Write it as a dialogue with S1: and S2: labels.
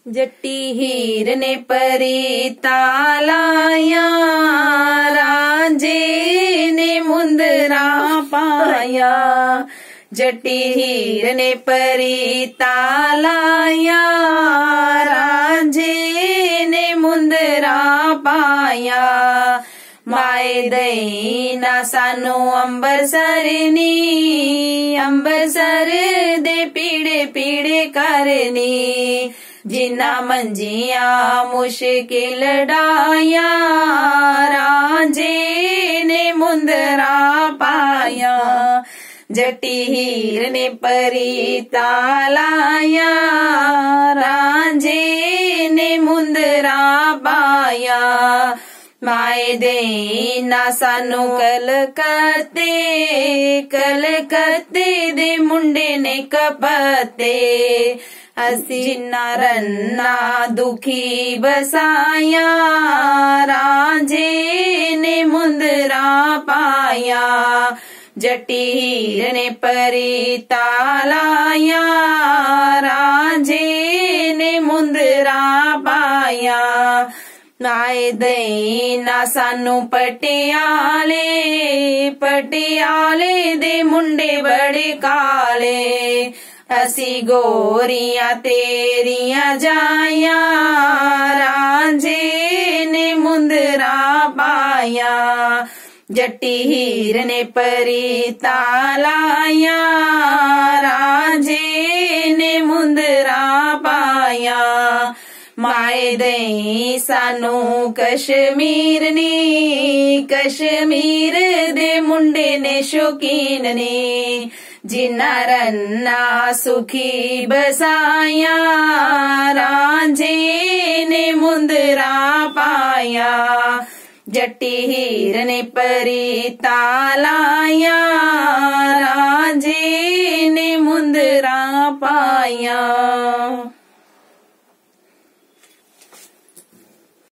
S1: जट्टी हीर ने परी तालाया, रांझे ने मुंदरा पाया। जट्टी हीर ने परी तालाया, रांझे ने मुंदरा पाया। माए दई ना सानू अंबरसर नी, अंबरसर दे पीड़े पीड़े करनी। जिन्ना मंजिया मुश्किल डाया, रांझे ने मुंदरा पाया। जट्टी हीर ने परी तालाया, रांझे ने मुंदरा पाया। माए दे ना सानू कल करते दे मुंडे ने कपते। असी जिन्ना रन्ना दुखी बसाया, रांझे ने मुंदरा पाया। जट्टी हीर ने परी तालाया, रांझे ने मुंदरा पाया। नाए दई ना सानू पटियाले, पटियाले दे मुंडे बड़े काले। असी गोरियां तेरियां जाया, रांझे ने मुंदरा पाया। जट्टी हीर ने परी तालाया, रांझे ने मुंदरा पाया। माए दई सानू कश्मीर नी, कश्मीर दे मुंडे ने शौकीन ने। जिन्ना रन्ना सुखी बसाया, रांझे ने मुंदरा पाया। जट्टी हीर ने परी तालाया, रांझे ने मुंदरा पाया।